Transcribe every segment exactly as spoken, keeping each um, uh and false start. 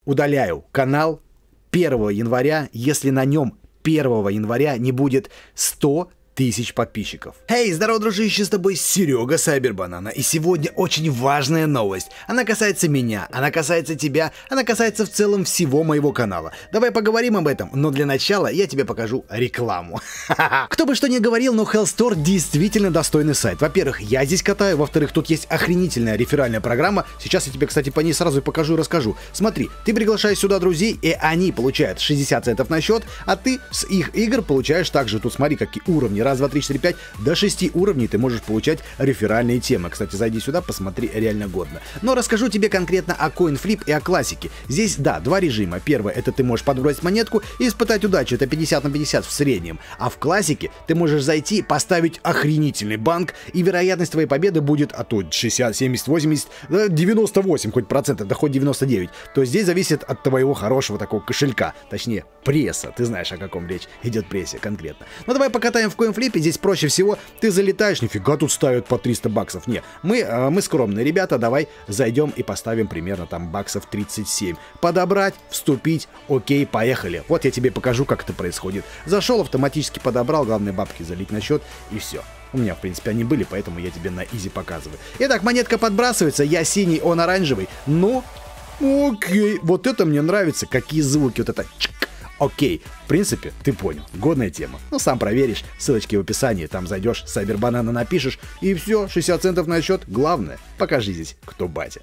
удаляю канал первого января, если на нем первого января не будет сто тысяч подписчиков. Эй, здорово, дружище, с тобой Серега Сайбербанана, и сегодня очень важная новость. Она касается меня, она касается тебя, она касается в целом всего моего канала. Давай поговорим об этом, но для начала я тебе покажу рекламу. Кто бы что ни говорил, но Hellstore действительно достойный сайт. Во-первых, я здесь катаю, во-вторых, тут есть охренительная реферальная программа. Сейчас я тебе, кстати, по ней сразу и покажу и расскажу. Смотри, ты приглашаешь сюда друзей, и они получают шестьдесят центов на счет, а ты с их игр получаешь также, тут смотри, какие уровни. Раз, два, три, четыре, пять, до шести уровней ты можешь получать реферальные темы. Кстати, зайди сюда, посмотри, реально годно. Но расскажу тебе конкретно о CoinFlip и о классике. Здесь, да, два режима. Первое, это ты можешь подбросить монетку и испытать удачу. Это пятьдесят на пятьдесят в среднем. А в классике ты можешь зайти, поставить охренительный банк, и вероятность твоей победы будет от а шестьдесят, семьдесят, восемьдесят, девяносто восемь хоть процентов, да хоть девяносто девять. То есть здесь зависит от твоего хорошего такого кошелька. Точнее, пресса. Ты знаешь, о каком речь идет прессе конкретно. Ну давай покатаем в CoinFlip. Здесь проще всего, ты залетаешь, нифига тут ставят по триста баксов. Не, мы, э, мы скромные ребята, давай зайдем и поставим примерно там баксов тридцать семь. Подобрать, вступить, окей, поехали. Вот я тебе покажу, как это происходит. Зашел, автоматически подобрал, главное бабки залить на счет, и все. У меня, в принципе, они были, поэтому я тебе на изи показываю. Итак, монетка подбрасывается, я синий, он оранжевый, но окей, вот это мне нравится, какие звуки, вот это чик. Окей, в принципе, ты понял, годная тема. Ну, сам проверишь, ссылочки в описании, там зайдешь, Сайбербанана напишешь, и все, шестьдесят центов на счет. Главное, покажи здесь, кто батя.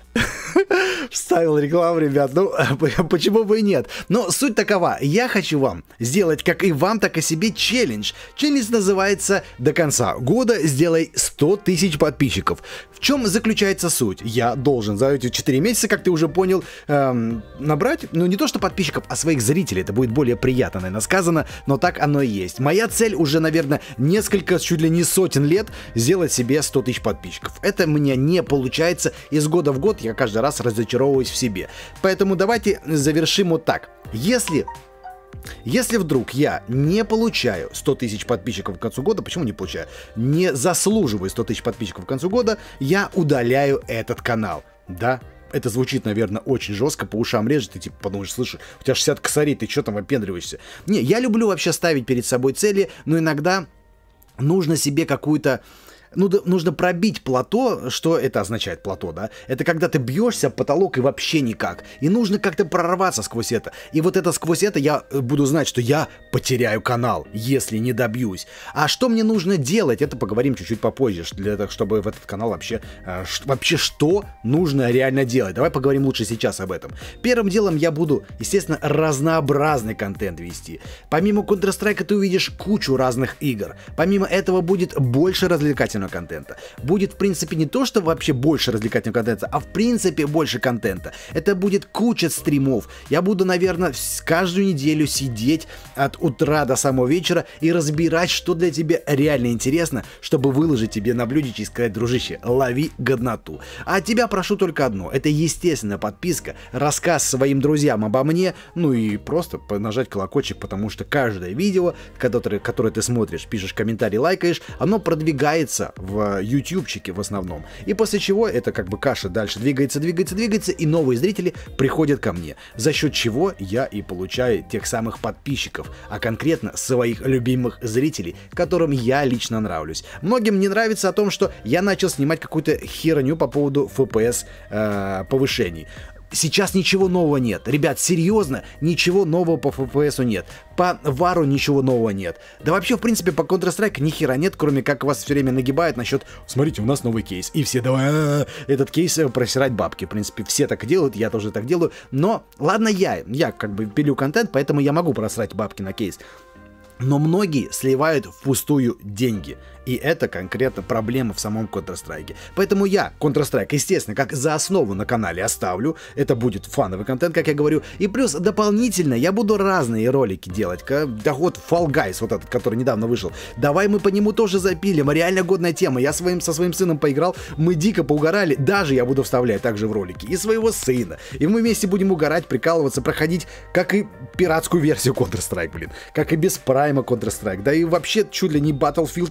Вставил рекламу, ребят, ну, почему бы и нет. Но суть такова, я хочу вам сделать, как и вам, так и себе, челлендж. Челлендж называется «До конца года сделай сто тысяч подписчиков». В чем заключается суть? Я должен за эти четыре месяца, как ты уже понял, эм, набрать, ну, не то что подписчиков, а своих зрителей. Это будет более приятно, наверное, сказано, но так оно и есть. Моя цель уже, наверное, несколько, чуть ли не сотен лет сделать себе сто тысяч подписчиков. Это у меня не получается. Из года в год я каждый раз разочаровываюсь в себе. Поэтому давайте завершим вот так. Если... Если вдруг я не получаю сто тысяч подписчиков к концу года, почему не получаю? Не заслуживаю сто тысяч подписчиков к концу года, я удаляю этот канал. Да? Это звучит, наверное, очень жестко, по ушам режет, ты типа подумаешь, слышишь, у тебя шестьдесят косарей, ты что там выпендриваешься? Не, я люблю вообще ставить перед собой цели, но иногда нужно себе какую-то... Ну, да, нужно пробить плато. Что это означает, плато, да? Это когда ты бьешься в потолок и вообще никак. И нужно как-то прорваться сквозь это. И вот это сквозь это я буду знать, что я потеряю канал, если не добьюсь. А что мне нужно делать, это поговорим чуть-чуть попозже, для того, чтобы в этот канал вообще... Э, ш, вообще что нужно реально делать. Давай поговорим лучше сейчас об этом. Первым делом я буду, естественно, разнообразный контент вести. Помимо Counter-Strike ты увидишь кучу разных игр. Помимо этого будет больше развлекательного контента. Будет, в принципе, не то, что вообще больше развлекательного контента, а в принципе больше контента. Это будет куча стримов. Я буду, наверное, каждую неделю сидеть от утра до самого вечера и разбирать, что для тебя реально интересно, чтобы выложить тебе на блюдечке и сказать: дружище, лови годноту. А от тебя прошу только одно. Это, естественно, подписка, рассказ своим друзьям обо мне, ну и просто нажать колокольчик, потому что каждое видео, которое, которое ты смотришь, пишешь комментарий, лайкаешь, оно продвигается в ютубчике в основном. И после чего это как бы каша дальше двигается, двигается, двигается, и новые зрители приходят ко мне. За счет чего я и получаю тех самых подписчиков, а конкретно своих любимых зрителей, которым я лично нравлюсь. Многим не нравится о том, что я начал снимать какую-то херню по поводу эф пи эс э, повышений. Сейчас ничего нового нет. Ребят, серьезно, ничего нового по эф пи эсу нет. По вару ничего нового нет. Да вообще, в принципе, по Counter-Strike ни хера нет, кроме как вас все время нагибают насчет: смотрите, у нас новый кейс. И все давай этот кейс просирать бабки. В принципе, все так делают, я тоже так делаю. Но, ладно, я, я как бы пилю контент, поэтому я могу просрать бабки на кейс. Но многие сливают впустую деньги. И это конкретно проблема в самом Counter-Strike. Поэтому я Counter-Strike, естественно, как за основу на канале оставлю. Это будет фановый контент, как я говорю. И плюс дополнительно я буду разные ролики делать. Да вот Fall Guys, вот этот, который недавно вышел. Давай мы по нему тоже запилим. Реально годная тема. Я своим, со своим сыном поиграл, мы дико поугорали. Даже я буду вставлять также в ролики и своего сына. И мы вместе будем угорать, прикалываться, проходить, как и пиратскую версию Counter-Strike, блин. Как и без прайма Counter-Strike. Да и вообще чуть ли не Battlefield там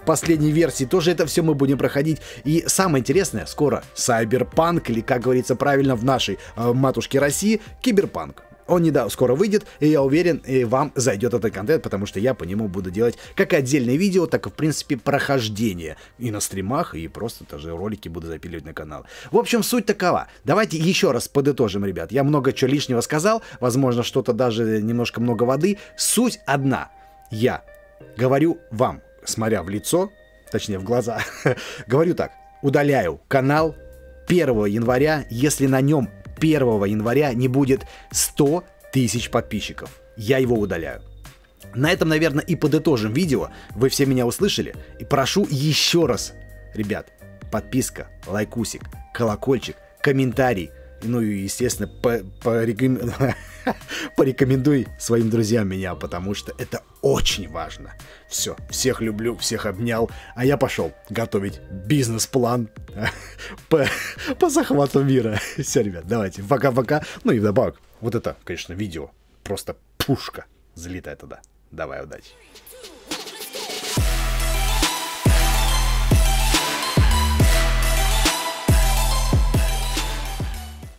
последней версии, тоже это все мы будем проходить. И самое интересное, скоро Cyberpunk, или, как говорится правильно в нашей э, матушке России, Киберпанк. Он не да, скоро выйдет, и я уверен, и вам зайдет этот контент, потому что я по нему буду делать как отдельное видео, так и, в принципе, прохождение. И на стримах, и просто тоже ролики буду запиливать на канал. В общем, суть такова. Давайте еще раз подытожим, ребят. Я много чего лишнего сказал, возможно, что-то даже немножко много воды. Суть одна. Я говорю вам, смотря в лицо, точнее в глаза, говорю так. Удаляю канал первого января, если на нем первого января не будет сто тысяч подписчиков. Я его удаляю. На этом, наверное, и подытожим видео. Вы все меня услышали. И прошу еще раз, ребят, подписка, лайкусик, колокольчик, комментарий. Ну и, естественно, порекомен... порекомендуй своим друзьям меня, потому что это очень важно. Все, всех люблю, всех обнял, а я пошел готовить бизнес-план по, по захвату мира. Все, ребят, давайте, пока-пока. Ну и вдобавок, вот это, конечно, видео просто пушка залетает туда. Давай, удачи.